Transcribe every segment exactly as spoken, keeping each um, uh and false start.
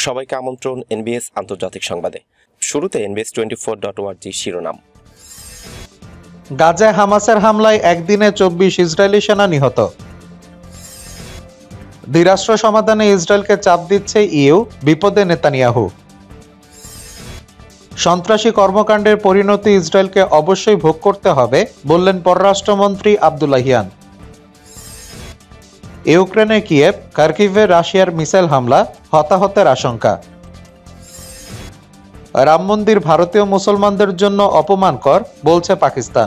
সবাইকে আমন্ত্রণ এনবিএস আন্তর্জাতিক সংবাদে। শুরুতে NBS twenty four dot org শিরোনাম। গাজায় হামাসের হামলায় একদিনে চব্বিশ ইসরায়েলি সেনা নিহত। দ্বিরাষ্ট্র সমাধানে ইসরায়েলকে চাপ দিচ্ছে ইইউ, বিপদে নেতানিয়াহু। সন্ত্রাসী কর্মকাণ্ডের পরিণতি ইসরায়েলকে অবশ্যই ভোগ করতে হবে, বললেন পররাষ্ট্রমন্ত্রী আব্দুল্লাহিয়ান। ইউক্রেনে কিয়েভ, খার্কিভে রাশিয়ার মিসাইল হামলা, হতাহতের আশঙ্কা। রাম মন্দির ভারতীয় মুসলমানদের জন্য অপমানকর, বলছে পাকিস্তান।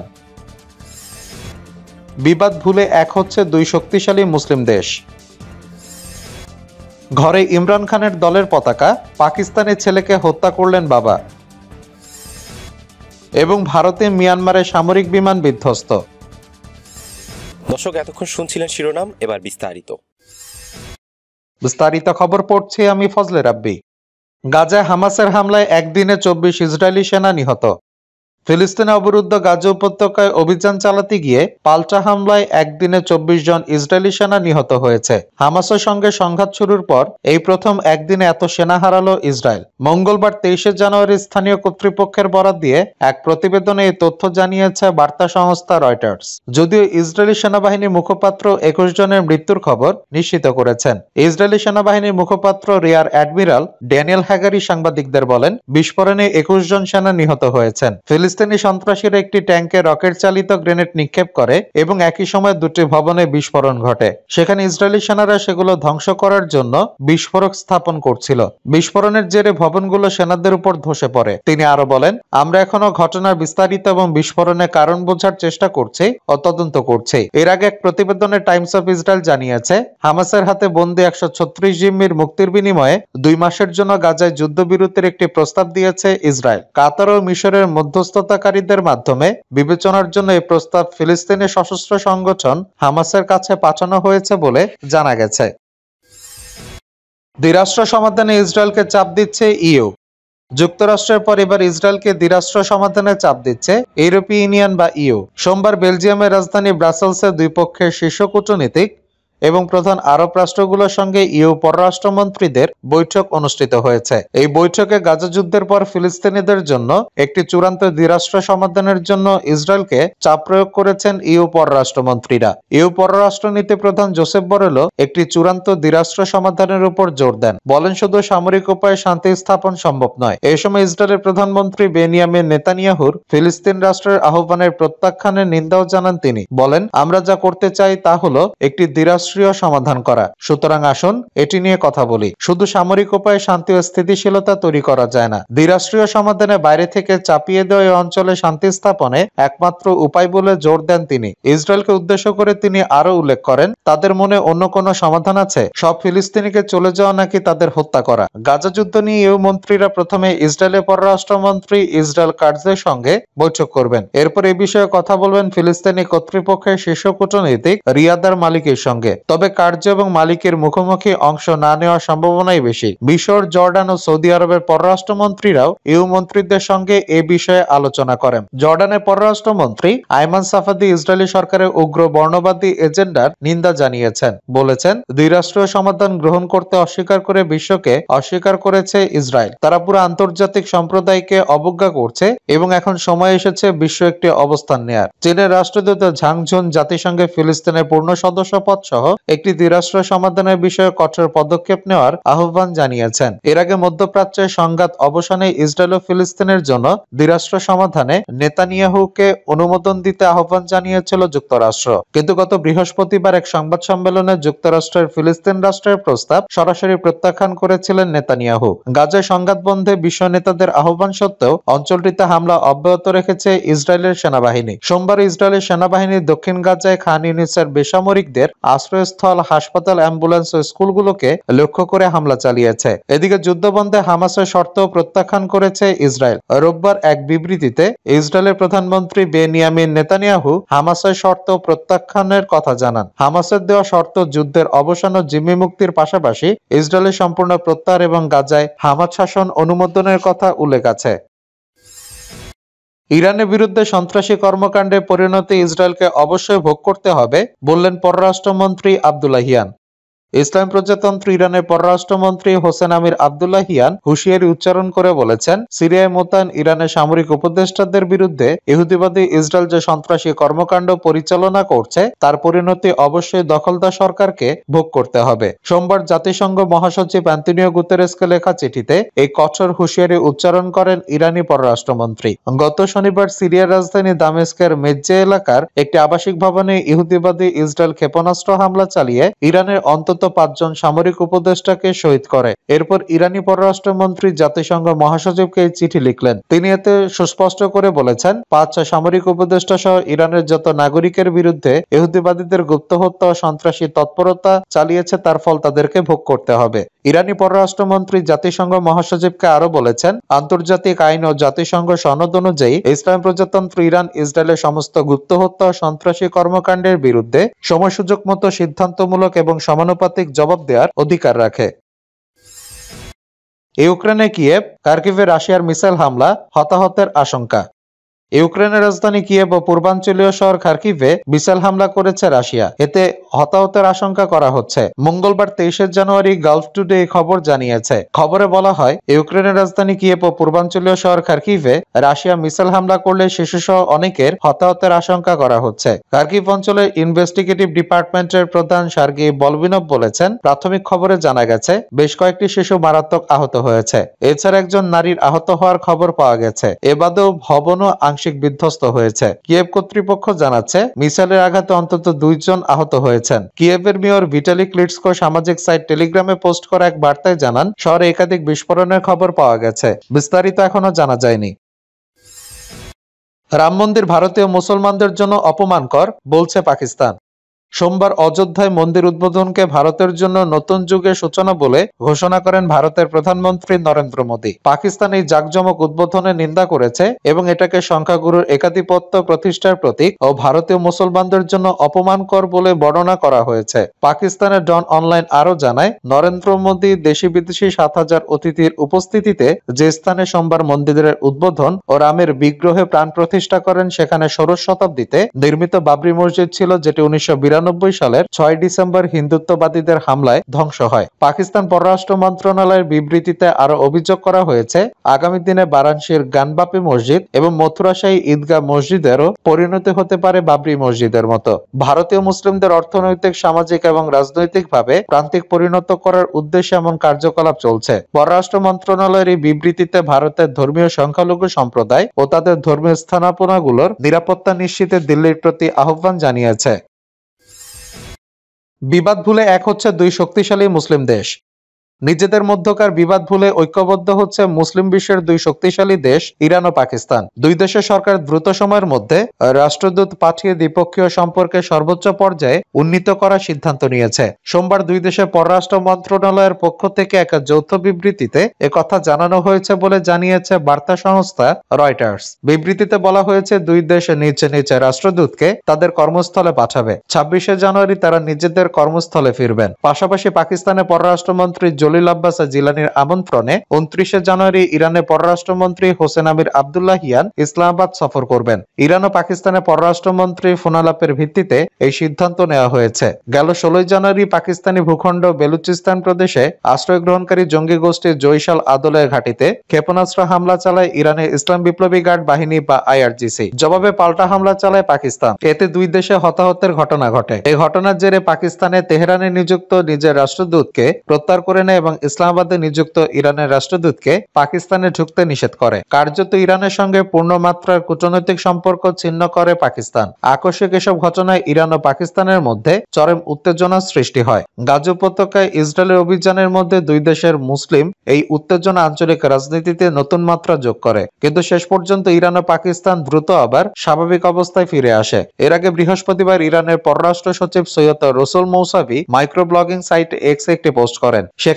বিবাদ ভুলে এক হচ্ছে দুই শক্তিশালী মুসলিম দেশ। ঘরে ইমরান খানের দলের পতাকা, পাকিস্তানি ছেলেকে হত্যা করলেন বাবা। এবং ভারতে মিয়ানমারে সামরিক বিমান বিধ্বস্ত। দর্শক, এতক্ষণ শুনছিলেন শিরোনাম, এবার বিস্তারিত বিস্তারিত খবর পড়ছি আমি ফজলে রাব্বি। গাজায় হামাসের হামলায় একদিনে চব্বিশ ইসরায়েলি সেনা নিহত। ফিলিস্তিনে অবরুদ্ধ গাজা উপত্যকায় অভিযান চালাতে গিয়ে পাল্টা হামলায় একদিনে চব্বিশ জন ইসরায়েলি সেনা নিহত হয়েছে। হামাসের সঙ্গে সংঘাত শুরুর পর এই প্রথম একদিনে এত সেনা হারালো ইসরায়েল। মঙ্গলবার তেইশে জানুয়ারি স্থানীয় কর্তৃপক্ষের বরাত দিয়ে এক প্রতিবেদনে এই তথ্য জানিয়েছে বার্তা সংস্থা রয়টার্স। যদিও ইসরায়েলি সেনাবাহিনীর মুখপাত্র একুশ জনের মৃত্যুর খবর নিশ্চিত করেছেন। ইসরায়েলি সেনাবাহিনীর মুখপাত্র রিয়ার অ্যাডমিরাল ড্যানিয়েল হ্যাগারি সাংবাদিকদের বলেন, বিস্ফোরণে একুশ জন সেনা নিহত হয়েছেন। ফিলিস্তিনি সন্ত্রাসীরা একটি ট্যাঙ্কে রকেট চালিত গ্রেনেড নিক্ষেপ করে এবং একই সময় দুটি ভবনে বিস্ফোরণ ঘটে। সেখানে ইসরায়েলি সেনারা সেগুলো ধ্বংস করার জন্য বিস্ফোরক স্থাপন করছিল। বিস্ফোরণের জেরে ভবনগুলো সেনাদের উপর ধসে পড়ে। তিনি আরো বলেন, আমরা এখনো ঘটনার বিস্তারিত এবং বিস্ফোরণের কারণ বোঝার চেষ্টা করছি ও তদন্ত করছি। এর আগে এক প্রতিবেদনে টাইমস অফ ইসরায়েল জানিয়েছে, হামাসের হাতে বন্দী একশো ছত্রিশ জিম্মির মুক্তির বিনিময়ে দুই মাসের জন্য গাজায় যুদ্ধবিরতির একটি প্রস্তাব দিয়েছে ইসরায়েল। কাতার ও মিশরের মধ্যস্থতাকারীদের মাধ্যমে বিবেচনার জন্য এই প্রস্তাব ফিলিস্তিনি সশস্ত্র সংগঠন হামাসের কাছে পাঠানো হয়েছে বলে জানা গেছে। দ্বিরাষ্ট্র সমাধানে ইসরায়েলকে চাপ দিচ্ছে ইইউ। যুক্তরাষ্ট্রের পর এবার ইসরায়েলকে দ্বিরাষ্ট্র সমাধানে চাপ দিচ্ছে ইউরোপীয় ইউনিয়ন বা ইইউ। সোমবার বেলজিয়ামের রাজধানী ব্রাসেলসে দুই পক্ষের শীর্ষ কূটনীতিক এবং প্রধান আরব রাষ্ট্রগুলোর সঙ্গে ইইউ পররাষ্ট্রমন্ত্রীদের বৈঠক অনুষ্ঠিত হয়েছে। এই বৈঠকে গাজা যুদ্ধের পর ফিলিস্তিনিদের জন্য একটি চূড়ান্ত দ্বিরাষ্ট্র সমাধানের জন্য ইসরায়েলকে চাপ প্রয়োগ করেছেন ইইউ পররাষ্ট্রমন্ত্রীরা। ইইউ পররাষ্ট্রনীতি প্রধান জোসেফ বরেলও একটি চূড়ান্ত দ্বিরাষ্ট্র সমাধানের উপর জোর দেন। বলেন, শুধু সামরিক উপায়ে শান্তি স্থাপন সম্ভব নয়। এই সময় ইসরায়েলের প্রধানমন্ত্রী বেনিয়ামিন নেতানিয়াহুর ফিলিস্তিন রাষ্ট্রের আহ্বানের প্রত্যাখ্যানের নিন্দাও জানান তিনি। বলেন, আমরা যা করতে চাই তা হলো একটি দ্বিরাষ্ট্র সমাধান করা। সুতরাং আসুন এটি নিয়ে কথা বলি। শুধু সামরিক উপায়ে শান্তি ও স্থিতিশীলতা তৈরি করা যায় না। দ্বিরাষ্ট্রীয় সমাধানে বাইরে থেকে চাপিয়ে দেওয়া এই অঞ্চলে শান্তি স্থাপনে একমাত্র উপায় বলে জোর দেন তিনি। ইসরায়েলকে উদ্দেশ্য করে তিনি আরো উল্লেখ করেন, তাদের মনে অন্য কোনো সমাধান আছে? সব ফিলিস্তিনিকে চলে যাওয়া নাকি তাদের হত্যা করা? গাজা যুদ্ধ নিয়ে ইইউ মন্ত্রীরা প্রথমে ইসরায়েলের পররাষ্ট্রমন্ত্রী ইসরায়েল কাটজের সঙ্গে বৈঠক করবেন। এরপর এই বিষয়ে কথা বলবেন ফিলিস্তিনি কর্তৃপক্ষের শীর্ষ কূটনীতিক রিয়াদার মালিকের সঙ্গে। তবে কার্য এবং মালিকের মুখোমুখি অংশ না নেওয়ার সম্ভাবনাই বেশি। মিশর, জর্ডান ও সৌদি আরবের পররাষ্ট্রমন্ত্রীরাও ইইউ মন্ত্রীদের সঙ্গে এ বিষয়ে আলোচনা করেন। জর্ডানের পররাষ্ট্রমন্ত্রী আইমান সাফাদি ইসরায়েলি সরকারের উগ্র বর্ণবাদী এজেন্ডার নিন্দা জানিয়েছেন। বলেছেন, দ্বিরাষ্ট্রীয় সমাধান গ্রহণ করতে অস্বীকার করে বিশ্বকে অস্বীকার করেছে ইসরায়েল। তারা পুরো আন্তর্জাতিক সম্প্রদায়কে অবজ্ঞা করছে এবং এখন সময় এসেছে বিশ্ব একটি অবস্থান নেয়ার। চীনের রাষ্ট্রদূত ঝাং ঝুন জাতিসংঘে ফিলিস্তিনের পূর্ণ সদস্য পদ সহ একটি দ্বিরাষ্ট্র সমাধানের বিষয়ে কঠোর পদক্ষেপ নেওয়ার আহ্বান জানিয়েছেন। এর আগে মধ্যপ্রাচ্যের সংঘাত অবসানে ইসরায়েল ও ফিলিস্তিনের জন্য দ্বিরাষ্ট্র সমাধানে নেতানিয়াহুকে অনুমোদন দিতে আহ্বান জানিয়েছিল যুক্তরাষ্ট্র। কিন্তু গত বৃহস্পতিবার এক সংবাদ সম্মেলনে যুক্তরাষ্ট্রের ফিলিস্তিন রাষ্ট্রের প্রস্তাব সরাসরি প্রত্যাখ্যান করেছিলেন নেতানিয়াহু। গাজায় সংঘাত বন্ধে বিশ্ব নেতাদের আহ্বান সত্ত্বেও অঞ্চলটিতে হামলা অব্যাহত রেখেছে ইসরায়েলের সেনাবাহিনী। সোমবার ইসরায়েলের সেনাবাহিনী দক্ষিণ গাজায় খান ইউনিসের বেসামরিকদের আশ্রয়স্থল, হাসপাতাল, অ্যাম্বুলেন্স ও স্কুলগুলোকে লক্ষ্য করে হামলা চালিয়েছে। এদিকে যুদ্ধবন্ধে হামাসের শর্ত প্রত্যাখ্যান করেছে ইসরায়েল। রোববার এক বিবৃতিতে ইসরায়েলের প্রধানমন্ত্রী বেনিয়ামিন নেতানিয়াহু হামাসের শর্ত প্রত্যাখ্যানের কথা জানান। হামাসের দেওয়া শর্ত যুদ্ধের অবসান ও জিম্মি মুক্তির পাশাপাশি ইসরায়েলের সম্পূর্ণ প্রত্যাহার এবং গাজায় হামাস শাসন অনুমোদনের কথা উল্লেখ আছে। ইরানের বিরুদ্ধে সন্ত্রাসী কর্মকাণ্ডের পরিণতি ইসরায়েলকে অবশ্যই ভোগ করতে হবে, বললেন পররাষ্ট্রমন্ত্রী আব্দুল্লাহিয়ান। ইসলাম প্রজাতন্ত্র ইরানের পররাষ্ট্রমন্ত্রী হোসেন আমির আব্দুল্লাহিয়ান হুঁশিয়ারি উচ্চারণ করে বলেছেন, সিরিয়ায় মোতায়েন ইরানের সামরিক উপদেষ্টাদের বিরুদ্ধে ইহুদিবাদী ইসরায়েল যে সন্ত্রাসী কর্মকাণ্ড পরিচালনা করছে তার পরিণতি অবশ্যই দখলদার সরকারকে ভোগ করতে হবে। সোমবার জাতিসংঘ মহাসচিব অ্যান্তোনিও গুতেরেসকে লেখা চিঠিতে এই কঠোর হুঁশিয়ারি উচ্চারণ করেন ইরানি পররাষ্ট্রমন্ত্রী। গত শনিবার সিরিয়ার রাজধানী দামেস্কের মেজ্জে এলাকার একটি আবাসিক ভবনে ইহুদিবাদী ইসরায়েল ক্ষেপণাস্ত্র হামলা চালিয়ে ইরানের অন্তত পাঁচজন সামরিক উপদেষ্টাকে শহীদ করে। এরপর ইরানি পররাষ্ট্রমন্ত্রী জাতিসংঘ মহাসচিবকে এই চিঠি লিখলেন। তিনি এতে সুস্পষ্ট করে বলেছেন, পাঁচ সামরিক উপদেষ্টা সহ ইরানের যত নাগরিকের বিরুদ্ধে ইহুদিবাদীদের গুপ্ত হত্যা ও সন্ত্রাসী তৎপরতা চালিয়েছে তার ফল তাদেরকে ভোগ করতে হবে। ইরানি পররাষ্ট্রমন্ত্রী জাতিসংঘ মহাসচিবকে আরো বলেছেন, আন্তর্জাতিক আইন ও জাতিসংঘ সনদ অনুযায়ী ইসলাম প্রজাতন্ত্র ইরান ইসরায়েলের সমস্ত গুপ্ত হত্যা ও সন্ত্রাসী কর্মকাণ্ডের বিরুদ্ধে সময় সুযোগ মতো সিদ্ধান্তমূলক এবং সমানুপাতিক জবাব দেওয়ার অধিকার রাখে। ইউক্রেনে কিয়েভ, খার্কিভে রাশিয়ার মিসাইল হামলা, হতাহতের আশঙ্কা। ইউক্রেনের রাজধানী কিয়েভ ও পূর্বাঞ্চলীয় শহর খার্কিভে মিসাইল হামলা করেছে রাশিয়া। এতে হতাহতের আশঙ্কা করা হচ্ছে। মঙ্গলবার তেইশে জানুয়ারি গালফ টুডে এই খবর জানিয়েছে। খবরে বলা হয়, ইউক্রেনের রাজধানী কিয়েভ ও পূর্বাঞ্চলীয় শহর খার্কিভে রাশিয়া মিসাইল হামলা করলে শিশুসহ অনেকের হতাহতের আশঙ্কা করা হচ্ছে। খার্কিভ অঞ্চলের ইনভেস্টিগেটিভ ডিপার্টমেন্টের প্রধান সার্গেই বলবিনভ বলেছেন, প্রাথমিক খবরে জানা গেছে বেশ কয়েকটি শিশু মারাত্মক আহত হয়েছে। এছাড়া একজন নারীর আহত হওয়ার খবর পাওয়া গেছে। এ বাদেও ভবনও আংশিক বিধ্বস্ত হয়েছে। কিয়েভ কর্তৃপক্ষ জানাচ্ছে, মিসাইলের আঘাতে অন্তত দুইজন আহত হয়েছেন। কিয়েভের মেয়র ভিটালি ক্লিটসকো সামাজিক সাইট টেলিগ্রামে পোস্ট করা এক বার্তায় জানান, শহরে একাধিক বিস্ফোরণের খবর পাওয়া গেছে। বিস্তারিত এখনো জানা যায়নি। রাম মন্দির ভারতীয় মুসলমানদের জন্য অপমানকর, বলছে পাকিস্তান। সোমবার অযোধ্যায় মন্দির উদ্বোধনকে ভারতের জন্য নতুন যুগের সূচনা বলে ঘোষণা করেন ভারতের প্রধানমন্ত্রী নরেন্দ্র মোদী। পাকিস্তান এই জাঁকজমক উদ্বোধনের নিন্দা করেছে এবং এটাকে সংখ্যাগুরুর একাধিপত্য প্রতিষ্ঠার প্রতীক ও ভারতীয় মুসলমানদের জন্য অপমানকর বলে বর্ণনা করা হয়েছে। পাকিস্তানের ডন অনলাইন আরো জানায়, নরেন্দ্র মোদী দেশি বিদেশি সাত হাজার অতিথির উপস্থিতিতে যে স্থানে সোমবার মন্দিরের উদ্বোধন ও রামের বিগ্রহে প্রাণ প্রতিষ্ঠা করেন সেখানে ষোড়শ শতাব্দীতে নির্মিত বাবরি মসজিদ ছিল, যেটি উনিশশো বিরানব্বই সালের ছয় ডিসেম্বর হিন্দুত্ববাদীদের হামলায় ধ্বংস হয়। পাকিস্তান পররাষ্ট্র মন্ত্রণালয়ের বিবৃতিতে আরো অভিযোগ করা হয়েছে, আগামী দিনে বারাণসীর গানবাপি মসজিদ এবং মথুরাশাহী ঈদগাহ মসজিদেরও পরিণতি হতে পারে বাবরি মসজিদের মতো। ভারতীয় মুসলিমদের অর্থনৈতিক, সামাজিক এবং রাজনৈতিকভাবে প্রান্তিক পরিণত করার উদ্দেশ্যে এমন কার্যকলাপ চলছে। পররাষ্ট্র মন্ত্রণালয়ের এই বিবৃতিতে ভারতের ধর্মীয় সংখ্যালঘু সম্প্রদায় ও তাদের ধর্মীয় স্থাপনাগুলোর নিরাপত্তা নিশ্চিতে দিল্লির প্রতি আহ্বান জানিয়েছে। বিবাদ ভুলে এক হচ্ছে দুই শক্তিশালী মুসলিম দেশ। নিজেদের মধ্যকার বিবাদ ভুলে ঐক্যবদ্ধ হচ্ছে মুসলিম বিশ্বের দুই শক্তিশালী দেশ ইরান ও পাকিস্তান। দুই দেশের সরকার দ্রুত সময়ের মধ্যে রাষ্ট্রদূত পাঠিয়ে দ্বিপক্ষীয় সম্পর্কে সর্বোচ্চ পর্যায়ে উন্নীত করার সিদ্ধান্ত নিয়েছে। সোমবার দুই দেশের পররাষ্ট্র মন্ত্রণালয়ের পক্ষ থেকে এক যৌথ বিবৃতিতে একথা জানানো হয়েছে বলে জানিয়েছে বার্তা সংস্থা রয়টার্স। বিবৃতিতে বলা হয়েছে, দুই দেশ নিজ নিজ রাষ্ট্রদূতকে তাদের কর্মস্থলে পাঠাবে। ছাব্বিশে জানুয়ারি তারা নিজেদের কর্মস্থলে ফিরবেন। পাশাপাশি পাকিস্তানের পররাষ্ট্রমন্ত্রী জলিল আব্বাস জিলানির আমন্ত্রণে উনত্রিশে জানুয়ারি ইরানের পররাষ্ট্রমন্ত্রী হোসেন আমির আব্দুল্লাহিয়ান ইসলামাবাদ সফর করবেন। ইরান ও পাকিস্তানের পররাষ্ট্রমন্ত্রী ফোনালাপের ভিত্তিতে এই সিদ্ধান্ত নেওয়া হয়েছে। গেল ষোলোই জানুয়ারি পাকিস্তানি ভূখণ্ড বেলুচিস্তান প্রদেশে আশ্রয় গ্রহণকারী জঙ্গি গোষ্ঠী জৈশাল আদলের ঘাঁটিতে ক্ষেপণাস্ত্র হামলা চালায় ইরানের ইসলাম বিপ্লবী গার্ড বাহিনী বা আইআরজিসি। জবাবে পাল্টা হামলা চালায় পাকিস্তান। এতে দুই দেশে হতাহতের ঘটনা ঘটে। এই ঘটনার জেরে পাকিস্তানে তেহরানে নিযুক্ত নিজের রাষ্ট্রদূতকে প্রত্যাহার করে নেয় এবং ইসলামাবাদে নিযুক্ত ইরানের রাষ্ট্রদূতকে পাকিস্তানে ঢুকতে নিষেধ করে। কার্যত ইরানের সঙ্গে পূর্ণমাত্রার কূটনৈতিক সম্পর্ক ছিন্ন করে পাকিস্তান। আকস্মিক এসব ঘটনায় ইরান ও পাকিস্তানের মধ্যে চরম উত্তেজনার সৃষ্টি হয়। গাজা উপত্যকায় ইসরায়েলের অভিযানের মধ্যে দুই দেশের মুসলিম এই উত্তেজনা আঞ্চলিক রাজনীতিতে নতুন মাত্রা যোগ করে। কিন্তু শেষ পর্যন্ত ইরান ও পাকিস্তান দ্রুত আবার স্বাভাবিক অবস্থায় ফিরে আসে। এর আগে বৃহস্পতিবার ইরানের পররাষ্ট্র সচিব Seyed Rasoul Mousavi micro blogging site X একটি পোস্ট করেন। সেখানে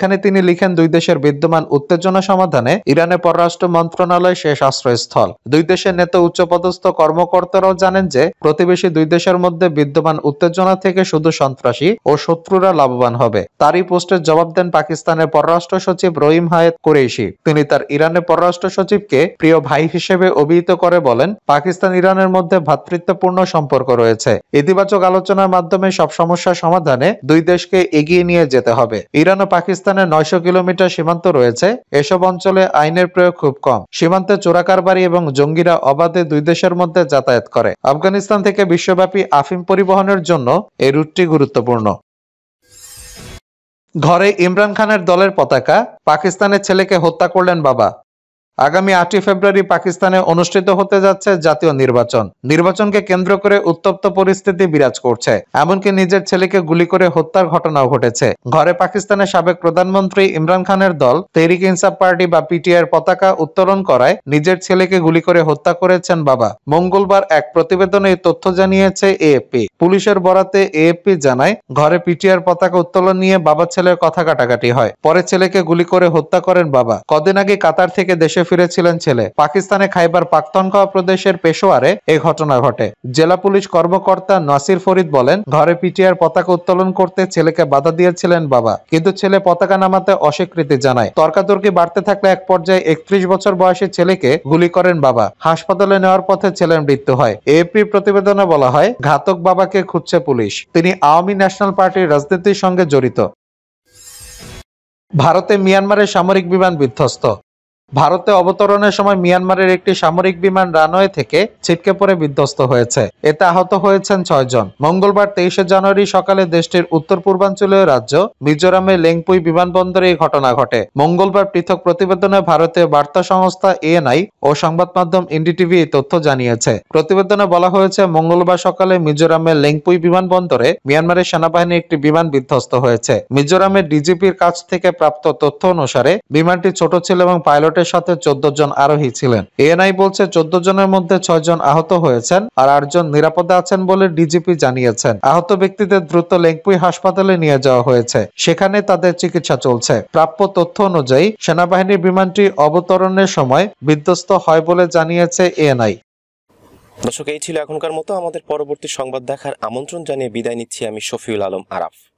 সেখানে তিনি লিখেন, দুই দেশের বিদ্যমান উত্তেজনা সমাধানে ইরানের পররাষ্ট্র মন্ত্রণালয় শেষ আশ্রয়স্থল। দুই দেশের নেতা উচ্চপদস্থ কর্মকর্তারাও জানেন যে প্রতিবেশী দুই দেশের মধ্যে বিদ্যমান উত্তেজনা থেকে শুধু সন্ত্রাসী ও শত্রুরা লাভবান হবে। তারই পোস্টের জবাব দেন পাকিস্তানের পররাষ্ট্র সচিব রহিম হায়েত কুরেশি। তিনি তার ইরানের পররাষ্ট্র সচিবকে প্রিয় ভাই হিসেবে অভিহিত করে বলেন, পাকিস্তান ইরানের মধ্যে ভ্রাতৃত্বপূর্ণ সম্পর্ক রয়েছে। ইতিবাচক আলোচনার মাধ্যমে সব সমস্যা সমাধানে দুই দেশকে এগিয়ে নিয়ে যেতে হবে। ইরান ও পাকিস্তানের নয়শো কিলোমিটার সীমান্ত রয়েছে। এসব অঞ্চলে আইনের প্রয়োগ খুব কম। সীমান্তে চোরাকারবারি এবং জঙ্গিরা অবাধে দুই দেশের মধ্যে যাতায়াত করে। আফগানিস্তান থেকে বিশ্বব্যাপী আফিম পরিবহনের জন্য এই রুটটি গুরুত্বপূর্ণ। ঘরে ইমরান খানের দলের পতাকা, পাকিস্তানের ছেলেকে হত্যা করলেন বাবা। আগামী আটই ফেব্রুয়ারি পাকিস্তানে অনুষ্ঠিত হতে যাচ্ছে জাতীয় নির্বাচন। নির্বাচনকে কেন্দ্র করে উত্তপ্ত পরিস্থিতি বিরাজ করছে। এমনকি নিজের ছেলেকে গুলি করে হত্যার ঘটনাও ঘটেছে। ঘরে পাকিস্তানের সাবেক প্রধানমন্ত্রী ইমরান খানের দল তেহরিক ইনসাফ পার্টি বা পিটিআইয়ের পতাকা উত্তোলন করায় নিজের ছেলেকে গুলি করে হত্যা করেছেন বাবা। মঙ্গলবার এক প্রতিবেদনে এই তথ্য জানিয়েছে এএফপি। পুলিশের বরাতে এএফপি জানায়, ঘরে পিটিআইয়ের পতাকা উত্তোলন নিয়ে বাবা ছেলের কথা কাটাকাটি হয়। পরে ছেলেকে গুলি করে হত্যা করেন বাবা। কদিন আগে কাতার থেকে দেশে ফিরেছিলেন ছেলে। পাকিস্তানে খাইবার পাখতুনখোয়া প্রদেশের পেশোয়ারে এই ঘটনা ঘটে। জেলা পুলিশ কর্মকর্তা নাসির ফরিদ বলেন, ঘরে পিটিআইয়ের পতাকা উত্তোলন করতে ছেলেকে বাধা দিয়েছিলেন বাবা, কিন্তু ছেলে পতাকা নামাতে অস্বীকৃতি জানায়। তর্কাতর্কি বাড়তে থাকলে এক পর্যায়ে একত্রিশ বছর বয়সী ছেলেকে গুলি করেন বাবা। হাসপাতালে নেওয়ার পথে ছেলের মৃত্যু হয়। এএপি প্রতিবেদনে বলা হয়, ঘাতক বাবাকে খুঁজছে পুলিশ। তিনি আওয়ামী ন্যাশনাল পার্টির রাজনীতির সঙ্গে জড়িত। ভারতে মিয়ানমারের সামরিক বিমান বিধ্বস্ত। ভারতে অবতরণের সময় মিয়ানমারের একটি সামরিক বিমান রানওয়ে থেকে ছিটকে পড়ে বিধ্বস্ত হয়েছে। এতে আহত হয়েছেন ছয় জন। মঙ্গলবার তেইশে জানুয়ারি সকালে দেশটির উত্তর পূর্বাঞ্চলীয় রাজ্য মিজোরামের লেংপুই বিমানবন্দরে এই ঘটনা ঘটে। মঙ্গলবার পৃথক প্রতিবেদনে ভারতীয় বার্তা সংস্থা এএনআই ও সংবাদ মাধ্যম এনডিটিভি এই তথ্য জানিয়েছে। প্রতিবেদনে বলা হয়েছে, মঙ্গলবার সকালে মিজোরামের লেংপুই বিমানবন্দরে মিয়ানমারের সেনাবাহিনীর একটি বিমান বিধ্বস্ত হয়েছে। মিজোরামের ডিজিপির কাছ থেকে প্রাপ্ত তথ্য অনুসারে বিমানটি ছোট ছিল এবং পাইলটের সাথে চোদ্দ জন আরোহী ছিলেন। এএনআই বলছে, চোদ্দ জনের মধ্যে ছয় জন আহত হয়েছেন আর আট জন নিরাপদে আছেন বলে ডিজিপি জানিয়েছেন। আহত ব্যক্তিদের দ্রুত লেংপুই হাসপাতালে নিয়ে যাওয়া হয়েছে। সেখানে তাদের চিকিৎসা চলছে। প্রাপ্য তথ্য অনুযায়ী সেনাবাহিনীর বিমানটি অবতরণের সময় বিধ্বস্ত হয় বলে জানিয়েছে এএনআই। দর্শক, এই ছিল এখনকার মতো। আমাদের পরবর্তী সংবাদ দেখার আমন্ত্রণ জানিয়ে বিদায় নিচ্ছি আমি শফিউল আলম আরাফ।